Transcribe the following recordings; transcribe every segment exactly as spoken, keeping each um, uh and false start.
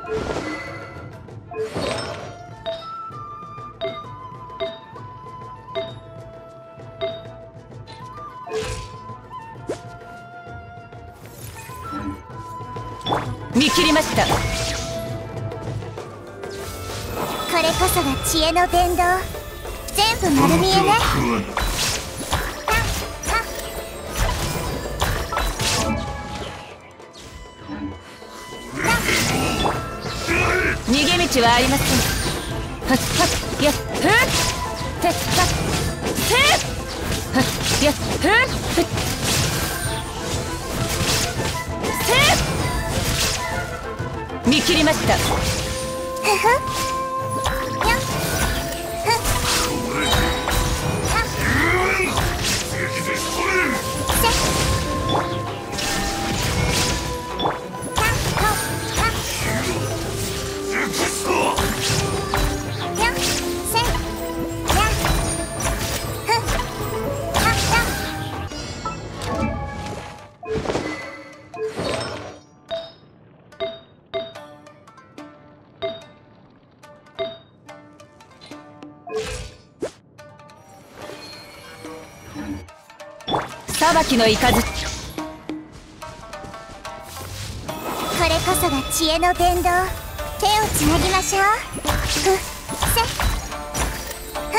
見切りました。これこそが知恵の伝道。全部丸見えね。 逃げ道はありません。はっはっやっふってっはっせっはっやっふっふっせっ見切りました。 ふふやっふっせっ裁きの雷。これこそが知恵の伝道。手をつなぎましょう。ふっせっふっ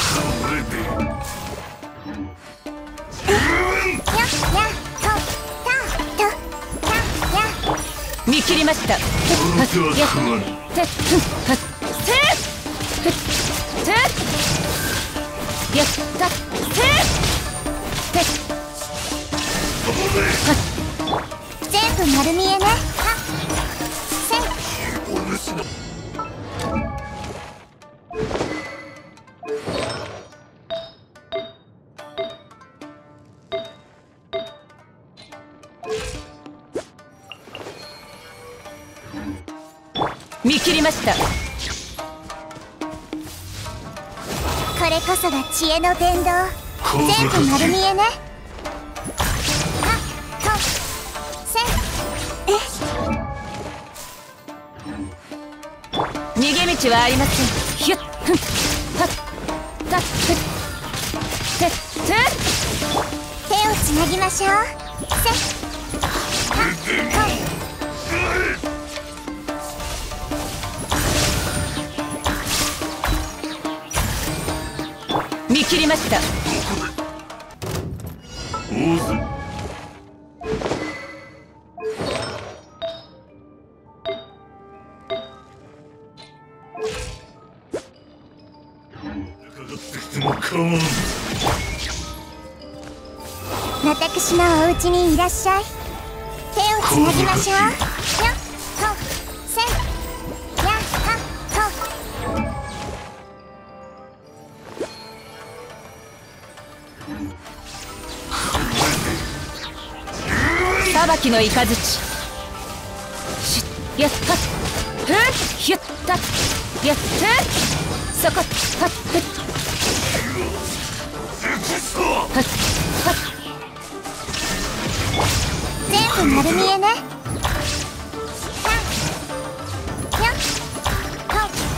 やっやっとたとたや見切りました。はっやっせっふっはっせっふっせっやったせっせっ全部丸見えね。はっせっ見切りました。 これこそが知恵の伝道。全部丸見えね。はっとせっえ逃げ道はありません。ひゅっふんはったっふっせっせっ手をつなぎましょう。せっはっ見切りました。 私のお家にいらっしゃい。手をつなぎましょう。やっほせっやっはっ裁きの雷。しゅやっはっふっひゅったやっせっそこはっふっはっはっ全部丸見えね。はっやっほ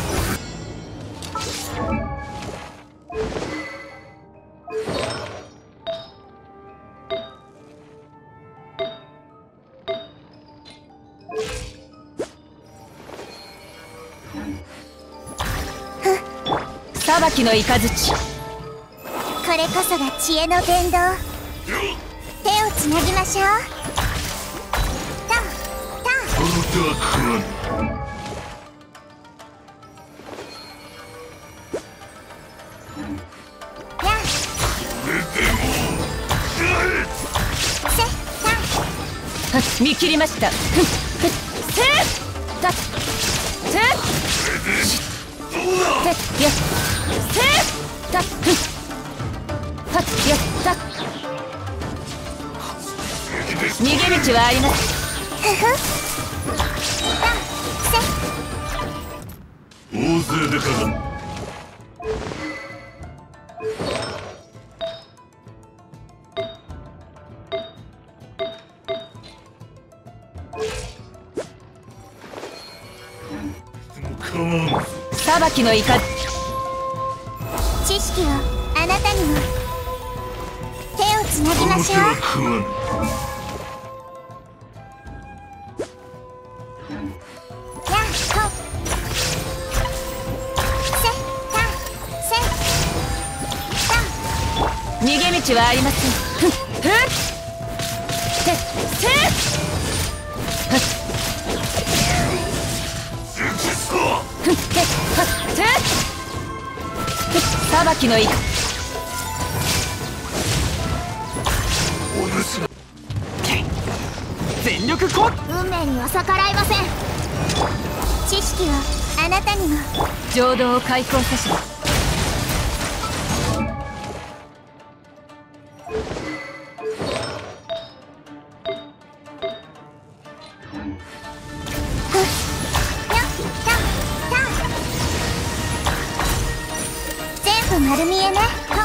裁きの雷。 これこそが知恵の伝道。手をつなぎましょう。たたやっせたはっ見切りました。ふっふっせっだせっしせっやっせっだふっはっやった逃げ道はあります。 ふふたせ大勢でかかっ裁きのいか知識をあなたにも。手をつなぎましょう。やっほせたせた。 逃げ道はありません。ふっふっせせふっふっせふっせふっ裁きのいか全力攻撃。 運命には逆らいません。知識をあなたにも。 浄土を開口さし全部丸見えね。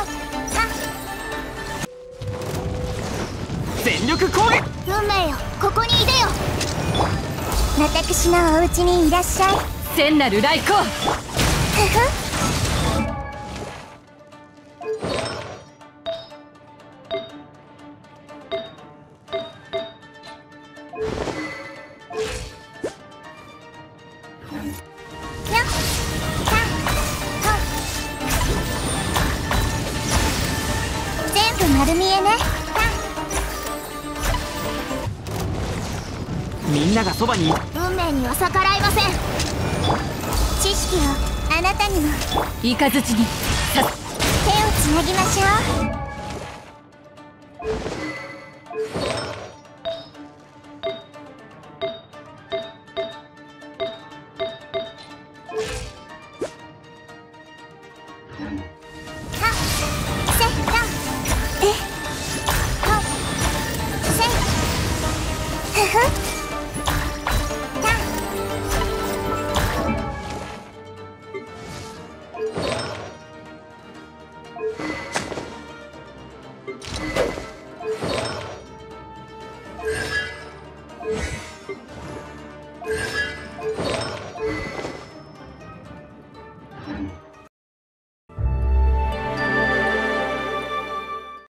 全力攻撃。 運命よ、ここにいでよ。私のお家にいらっしゃい。 聖なる来光。 ふふ。丸見えね。 みんながそばに。 運命には逆らいません。知識をあなたにも。 イカズチにさ手をつなぎましょう。